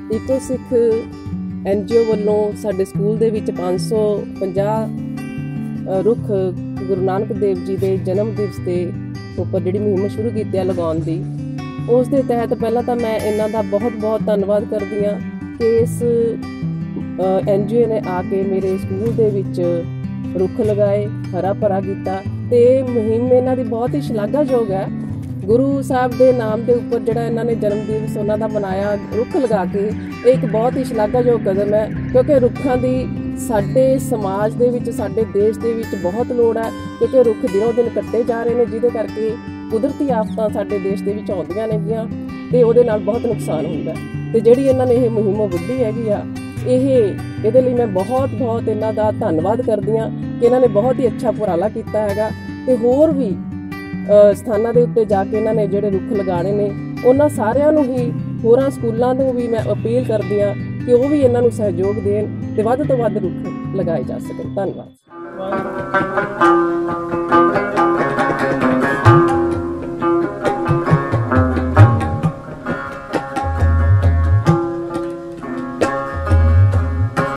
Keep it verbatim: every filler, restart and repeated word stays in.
Eco Sikh N G O ਵੱਲੋਂ ਸਾਡੇ school ਦੇ ਵਿੱਚ पाँच सौ पचास रुख गुरु नानक देव जी के जन्म दिवस के उपर जी मुहिम शुरू की लगाने की, उस दे तहत पहला तो मैं इन्हों का बहुत बहुत धन्यवाद करती हाँ कि इस एन जी ओ ने आके मेरे स्कूल के विच रुख लगाए, हरा भरा किया। तो मुहिम इन्हों की बहुत ही शलाघायोग है। गुरु साहब के नाम के उपर जो इन्होंने जन्म दिवस उन्होंने बनाया रुख लगा के, एक बहुत ही शलाघायोग कदम है, क्योंकि रुखों की साडे समाज दे विच साडे देश दे विच बहुत लोड़ है, क्योंकि रुख दिनों दिन कट्टे जा रहे हैं, जिहदे करके कुदरती आफतां साडे देश दे विच आउंदियां नेगियां ते उहदे नाल बहुत नुकसान हुंदा है। ते जिहड़ी इन्हां ने इह मुहिम वड्डी हैगी आ, इह इहदे लई मैं बहुत बहुत इन्हां दा धन्नवाद करदी हां कि इन्हां ने बहुत ही अच्छा उपराला कीता हैगा। ते होर भी स्थानां दे उत्ते जाके इन्हां ने जिहड़े रुख लगाने ने, उन्हां सारिआं नूं ही होरां स्कूलां नूं भी मैं अपील करदी हां कि वो भी इन्हां नूं सहयोग देण ते वध तों वध रुख लगाए जा सकन। धन्नवाद।